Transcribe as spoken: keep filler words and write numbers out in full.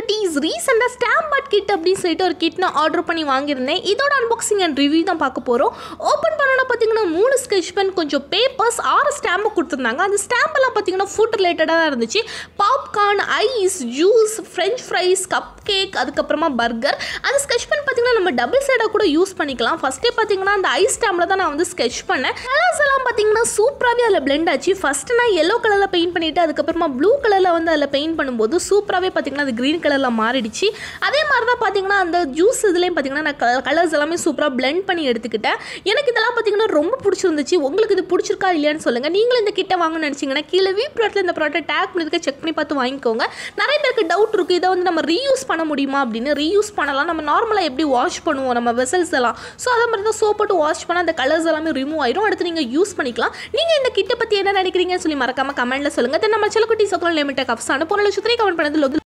செல்லக்குட்டீஸ் ரீசெண்டாக Stamford kit அப்படின்னு சொல்லிட்டு ஒரு கிட் நான் ஆர்டர் பண்ணி வாங்கியிருந்தேன். இதோட அன்பாக்சிங் அண்ட் ரிவ்யூ தான் பார்க்க போகிறோம். ஓப்பன் பண்ணோன்னா பார்த்தீங்கன்னா மூணு ஸ்கெட்ச் பென், கொஞ்சம் பேப்பர்ஸ், ஆறு ஸ்டாம்பு கொடுத்துருந்தாங்க. அந்த ஸ்டாம்பெல்லாம் பார்த்தீங்கன்னா ஃபுட் ரிலேட்டடாக தான் இருந்துச்சு. Popcorn, ice, juice, french fries, cup cake, அதுக்கப்புறமா பர்கர். அந்த ஸ்கெட்ச் பென் பார்த்தீங்கன்னா நம்ம டபுள் சைடாக கூட யூஸ் பண்ணிக்கலாம். ஃபஸ்ட்டே பார்த்தீங்கன்னா அந்த ஐஸ் ஸ்டாம்பில் தான் நான் வந்து ஸ்கெட்ச் பண்ணேன். கலர்ஸ் எல்லாம் பார்த்தீங்கன்னா சூப்பராகவே அதில் பிளெண்ட் ஆச்சு. ஃபஸ்ட்டு நான் எல்லோ கலரில் பெயிண்ட் பண்ணிவிட்டு அதுக்கப்புறமா ப்ளூ கலரில் வந்து அதில் பெயிண்ட் பண்ணும்போது சூப்பராகவே பார்த்தீங்கன்னா அது க்ரீன் கலரில் மாறிடுச்சு. அதே மாதிரி தான் பார்த்தீங்கன்னா அந்த ஜூஸ் இதுலேயும் பார்த்தீங்கன்னா நான் கலர்ஸ் எல்லாமே சூப்பராக பிளெண்ட் பண்ணி எடுத்துக்கிட்டேன். எனக்கு இதெல்லாம் பார்த்தீங்கன்னா ரொம்ப பிடிச்சிருந்துச்சு. உங்களுக்கு இது பிடிச்சிருக்கா இல்லையான்னு சொல்லுங்கள். நீங்களும் இந்த கிட்ட வாங்கணும்னு நினச்சிங்கன்னா கீழே வீ ப்ராடக்ட்டில் இந்த ப்ராடக்ட் டேக் பண்ணியிருக்க செக் பண்ணி பார்த்து வாங்கிக்கோங்க. நிறைய பேருக்கு டவுட் இருக்குது, இதை வந்து நம்ம ரீயூஸ் பண்ண முடியுமா அப்படின்னு. ரீயூஸ் பண்ணலாம். நம்ம நார்மலாக எப்படி வாஷ் பண்ணுவோம் நம்ம வெசல்ஸ் எல்லாம், ஸோ அதை மாதிரி தான் சோப் போட்டு வாஷ் பண்ணால் அந்த கலர்ஸ் எல்லாமே ரிமூவ் ஆயிடும். அடுத்து நீங்கள் யூஸ் பண்ணிக்கலாம். நீங்கள் இந்த கிட்ட பற்றி என்ன நினைக்கிறீங்கன்னு சொல்லி மறக்காமல் கமெண்ட்டில் சொல்லுங்கள். தென் நம்ம செல்லக்குட்டி சோக்கல் லிமிட்டட் கப்ஸ் அனுப்ப லட்சத்திலே கமெண்ட் பண்ணது